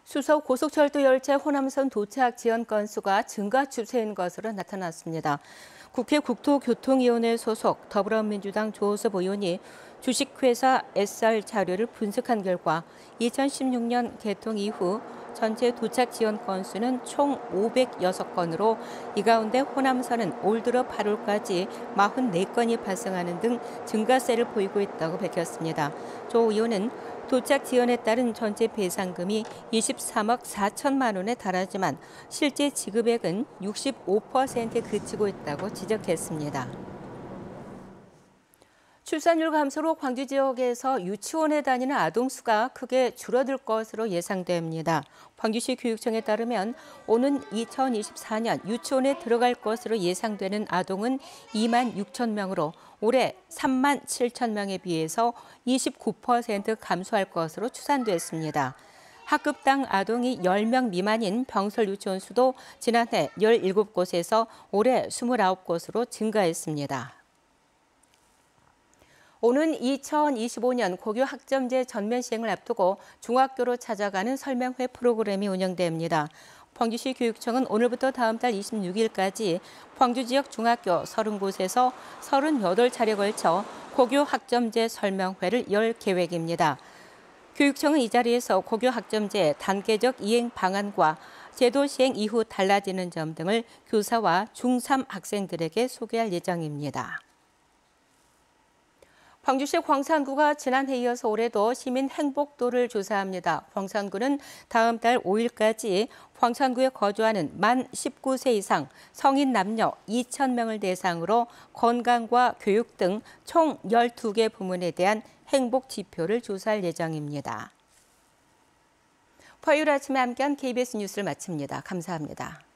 수서 고속철도 열차 호남선 도착 지연 건수가 증가 추세인 것으로 나타났습니다. 국회 국토교통위원회 소속 더불어민주당 조호섭 의원이 주식회사 SR 자료를 분석한 결과 2016년 개통 이후 전체 도착 지연 건수는 총 506건으로 이 가운데 호남선은 올 들어 8월까지 44건이 발생하는 등 증가세를 보이고 있다고 밝혔습니다. 조 의원은 도착 지연에 따른 전체 배상금이 23억 4천만 원에 달하지만 실제 지급액은 65%에 그치고 있다고 지적했습니다. 출산율 감소로 광주 지역에서 유치원에 다니는 아동 수가 크게 줄어들 것으로 예상됩니다. 광주시 교육청에 따르면 오는 2024년 유치원에 들어갈 것으로 예상되는 아동은 2만 6천 명으로 올해 3만 7천 명에 비해서 29% 감소할 것으로 추산됐습니다. 학급당 아동이 10명 미만인 병설 유치원 수도 지난해 17곳에서 올해 29곳으로 증가했습니다. 오는 2025년 고교 학점제 전면 시행을 앞두고 중학교로 찾아가는 설명회 프로그램이 운영됩니다. 광주시 교육청은 오늘부터 다음 달 26일까지 광주 지역 중학교 30곳에서 38차례에 걸쳐 고교 학점제 설명회를 열 계획입니다. 교육청은 이 자리에서 고교 학점제 단계적 이행 방안과 제도 시행 이후 달라지는 점 등을 교사와 중3 학생들에게 소개할 예정입니다. 광주시 광산구가 지난해 이어서 올해도 시민 행복도를 조사합니다. 광산구는 다음 달 5일까지 광산구에 거주하는 만 19세 이상 성인 남녀 2,000명을 대상으로 건강과 교육 등 총 12개 부문에 대한 행복 지표를 조사할 예정입니다. 화요일 아침에 함께한 KBS 뉴스를 마칩니다. 감사합니다.